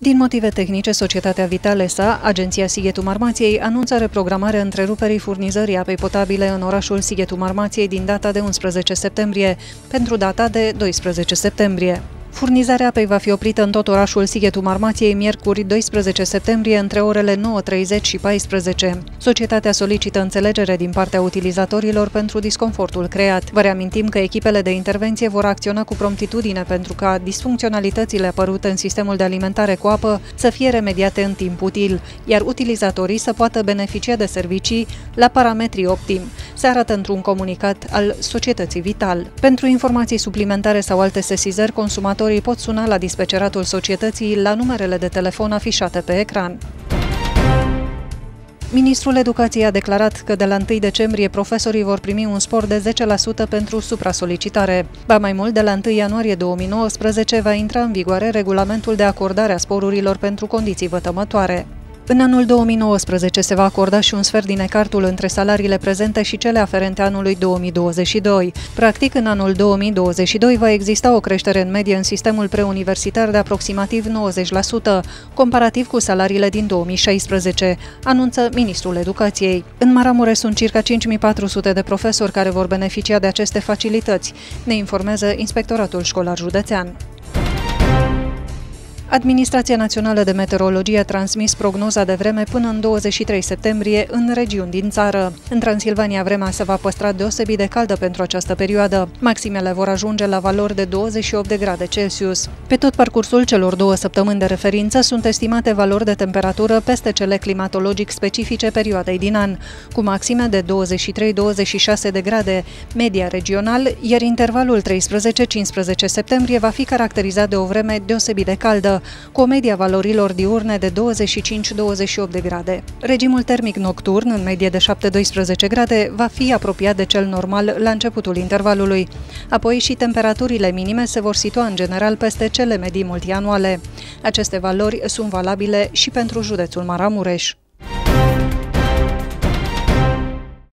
Din motive tehnice, societatea Vitalesa, agenția Sighetul Marmației, anunță reprogramarea întreruperii furnizării apei potabile în orașul Sighetul Marmației din data de 11 septembrie pentru data de 12 septembrie. Furnizarea apei va fi oprită în tot orașul Sighetul Marmației miercuri 12 septembrie între orele 9:30 și 14. Societatea solicită înțelegere din partea utilizatorilor pentru disconfortul creat. Vă reamintim că echipele de intervenție vor acționa cu promptitudine pentru ca disfuncționalitățile apărute în sistemul de alimentare cu apă să fie remediate în timp util, iar utilizatorii să poată beneficia de servicii la parametri optimi, se arată într-un comunicat al societății Vital. Pentru informații suplimentare sau alte sesizări, consumatorii pot suna la dispeceratul societății la numerele de telefon afișate pe ecran. Ministrul Educației a declarat că de la 1 decembrie profesorii vor primi un spor de 10% pentru supra-solicitare. Ba mai mult, de la 1 ianuarie 2019 va intra în vigoare regulamentul de acordare a sporurilor pentru condiții vătămătoare. În anul 2019 se va acorda și un sfert din ecartul între salariile prezente și cele aferente anului 2022. Practic, în anul 2022 va exista o creștere în medie în sistemul preuniversitar de aproximativ 90%, comparativ cu salariile din 2016, anunță Ministrul Educației. În Maramureș sunt circa 5400 de profesori care vor beneficia de aceste facilități, ne informează Inspectoratul Școlar Județean. Administrația Națională de Meteorologie a transmis prognoza de vreme până în 23 septembrie în regiuni din țară. În Transilvania, vremea se va păstra deosebit de caldă pentru această perioadă. Maximele vor ajunge la valori de 28 de grade Celsius. Pe tot parcursul celor 2 săptămâni de referință sunt estimate valori de temperatură peste cele climatologic specifice perioadei din an, cu maxime de 23-26 de grade, media regional, iar intervalul 13-15 septembrie va fi caracterizat de o vreme deosebit de caldă, cu o media valorilor diurne de 25-28 de grade. Regimul termic nocturn, în medie de 7-12 grade, va fi apropiat de cel normal la începutul intervalului. Apoi și temperaturile minime se vor situa în general peste cele medii multianuale. Aceste valori sunt valabile și pentru județul Maramureș.